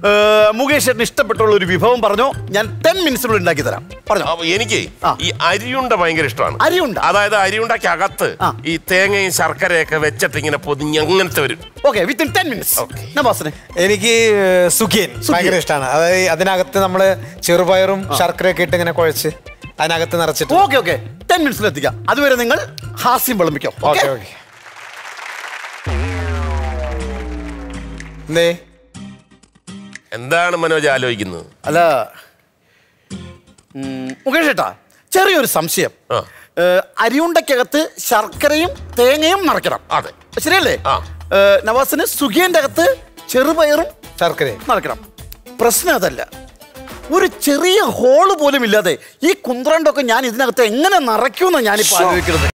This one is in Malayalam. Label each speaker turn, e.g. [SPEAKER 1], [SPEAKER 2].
[SPEAKER 1] മുകേഷ് ചേട്ടന് ഇഷ്ടപ്പെട്ടുള്ള ഒരു വിഭവം പറഞ്ഞോ, ഞാൻ 10 മിനിറ്റ്സിനുള്ളിൽ ഉണ്ടാക്കി തരാം. പറഞ്ഞോ.
[SPEAKER 2] എനിക്ക് ഈ അരിയുണ്ട ഭയങ്കര ഇഷ്ടമാണ്.
[SPEAKER 1] അരിയുണ്ട,
[SPEAKER 2] അതായത് അരിയുണ്ടക്കകത്ത് ഈ തേങ്ങയും ശർക്കരയൊക്കെ വെച്ചിട്ട് ഇങ്ങനെ പൊതിഞ്ഞ് അങ്ങനത്തെ വരും.
[SPEAKER 1] Okay, within 10 minutes.
[SPEAKER 3] എനിക്ക് സുഖിയൻ ഭയങ്കര ഇഷ്ടമാണ്. അതായത് അതിനകത്ത് നമ്മള് ചെറുപയറും ശർക്കരയൊക്കെ ഇട്ട് ഇങ്ങനെ കുഴച്ച് അതിനകത്ത് നിറച്ചിട്ട്.
[SPEAKER 1] ഓക്കെ 10 മിനിറ്റ്സിൽ എത്തിക്കാം. അതുവരെ നിങ്ങൾ ഹാസ്യം വിളമ്പിക്കോ.
[SPEAKER 3] ഓക്കെ.
[SPEAKER 2] എന്താണ് മനോജ് ആലോചിക്കുന്നത്?
[SPEAKER 1] അല്ല മുകേഷ് ചേട്ടാ, ചെറിയൊരു സംശയം. അരിയുണ്ടക്കകത്ത് ശർക്കരയും തേങ്ങയും നിറയ്ക്കണം.
[SPEAKER 2] അതെ,
[SPEAKER 1] ശരിയല്ലേ? നവാസിന് സുഖിയന്റെ അകത്ത് ചെറുപയറും
[SPEAKER 3] ശർക്കരയും
[SPEAKER 1] നിറയ്ക്കണം. പ്രശ്നം അതല്ല, ഒരു ചെറിയ ഹോള് പോലും ഇല്ലാതെ ഈ കുന്ത്രണ്ടൊക്കെ ഞാൻ ഇതിനകത്ത് എങ്ങനെ നിറയ്ക്കുമെന്ന് ഞാനിപ്പോ ആലോചിക്കുന്നത്.